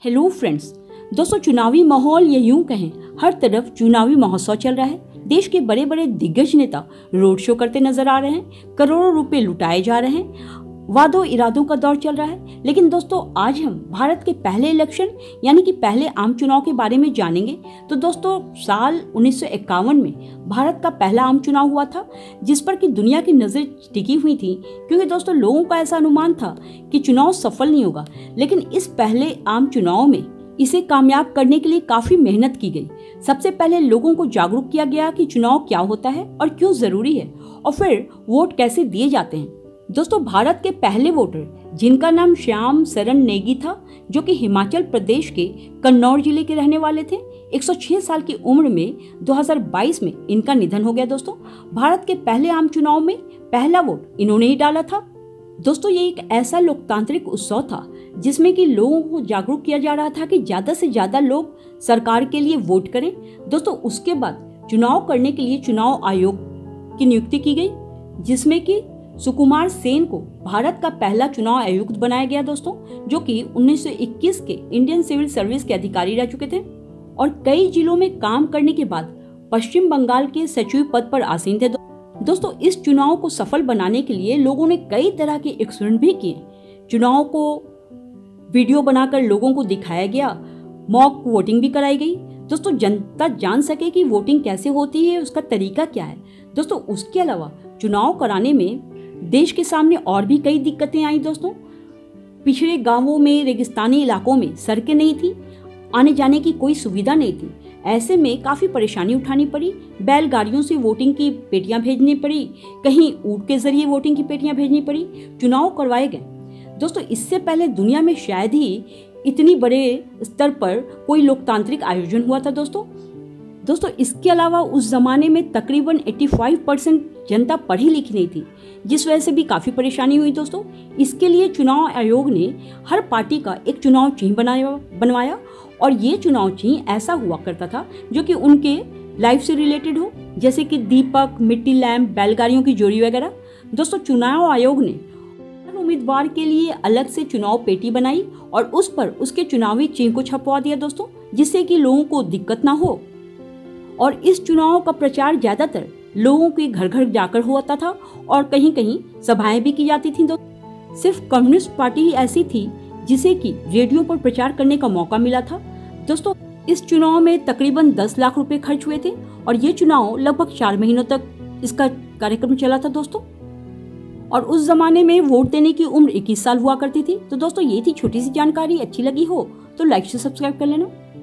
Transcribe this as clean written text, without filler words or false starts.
Hello friends, दोस्तों चुनावी माहौल या यूं कहें हर तरफ चुनावी महोत्सव चल रहा है। देश के बड़े बड़े दिग्गज नेता रोड शो करते नजर आ रहे हैं, करोड़ों रुपए लुटाए जा रहे हैं, वादों इरादों का दौर चल रहा है। लेकिन दोस्तों आज हम भारत के पहले इलेक्शन यानी कि पहले आम चुनाव के बारे में जानेंगे। तो दोस्तों साल 1951 में भारत का पहला आम चुनाव हुआ था, जिस पर कि दुनिया की नजर टिकी हुई थी, क्योंकि दोस्तों लोगों का ऐसा अनुमान था कि चुनाव सफल नहीं होगा। लेकिन इस पहले आम चुनाव में इसे कामयाब करने के लिए काफी मेहनत की गई। सबसे पहले लोगों को जागरूक किया गया कि चुनाव क्या होता है और क्यों जरूरी है, और फिर वोट कैसे दिए जाते हैं। दोस्तों भारत के पहले वोटर जिनका नाम श्याम शरण नेगी था, जो कि हिमाचल प्रदेश के कन्नौज जिले के रहने वाले थे। 106 साल की उम्र में 2022 में इनका निधन हो गया। दोस्तों भारत के पहले आम चुनाव में पहला वोट इन्होंने ही डाला था। दोस्तों ये एक ऐसा लोकतांत्रिक उत्सव था जिसमें कि लोगों को जागरूक किया जा रहा था कि ज्यादा से ज्यादा लोग सरकार के लिए वोट करें। दोस्तों उसके बाद चुनाव करने के लिए चुनाव आयोग की नियुक्ति की गई, जिसमें कि सुकुमार सेन को भारत का पहला चुनाव आयुक्त बनाया गया। दोस्तों जो कि 1921 के इंडियन सिविल सर्विस के अधिकारी रह चुके थे और कई जिलों में काम करने के बाद पश्चिम बंगाल के सचिव पद पर आसीन थे। दोस्तों इस चुनाव को सफल बनाने के लिए लोगों ने कई तरह के एक्सपेरिमेंट भी किए। चुनाव को वीडियो बनाकर लोगों को दिखाया गया, मॉक वोटिंग भी कराई गई। दोस्तों जनता जान सके कि वोटिंग कैसे होती है, उसका तरीका क्या है। दोस्तों उसके अलावा चुनाव कराने में देश के सामने और भी कई दिक्कतें आई। दोस्तों पिछड़े गांवों में, रेगिस्तानी इलाकों में सड़कें नहीं थी, आने जाने की कोई सुविधा नहीं थी। ऐसे में काफी परेशानी उठानी पड़ी। बैलगाड़ियों से वोटिंग की पेटियां भेजनी पड़ी, कहीं ऊँट के जरिए वोटिंग की पेटियां भेजनी पड़ी। चुनाव करवाए गए। दोस्तों इससे पहले दुनिया में शायद ही इतनी बड़े स्तर पर कोई लोकतांत्रिक आयोजन हुआ था। दोस्तों इसके अलावा उस जमाने में तकरीबन 85% जनता पढ़ी लिखी नहीं थी, जिस वजह से भी काफी परेशानी हुई। दोस्तों इसके लिए चुनाव आयोग ने हर पार्टी का एक चुनाव चिन्ह बनवाया और ये चुनाव चिन्ह ऐसा हुआ करता था जो कि उनके लाइफ से रिलेटेड हो, जैसे कि दीपक, मिट्टी लैंप, बैलगाड़ियों की जोड़ी वगैरह। दोस्तों चुनाव आयोग ने हर उम्मीदवार के लिए अलग से चुनाव पेटी बनाई और उस पर उसके चुनावी चिन्ह को छपवा दिया। दोस्तों जिससे कि लोगों को दिक्कत ना हो। और इस चुनाव का प्रचार ज्यादातर लोगों के घर घर जाकर होता था और कहीं कहीं सभाएं भी की जाती थी। सिर्फ कम्युनिस्ट पार्टी ही ऐसी थी जिसे कि रेडियो पर प्रचार करने का मौका मिला था। दोस्तों इस चुनाव में तकरीबन 10 लाख रुपए खर्च हुए थे और ये चुनाव लगभग 4 महीनों तक इसका कार्यक्रम चला था। दोस्तों और उस जमाने में वोट देने की उम्र 21 साल हुआ करती थी। तो दोस्तों ये थी छोटी सी जानकारी। अच्छी लगी हो तो लाइक से सब्सक्राइब कर लेना।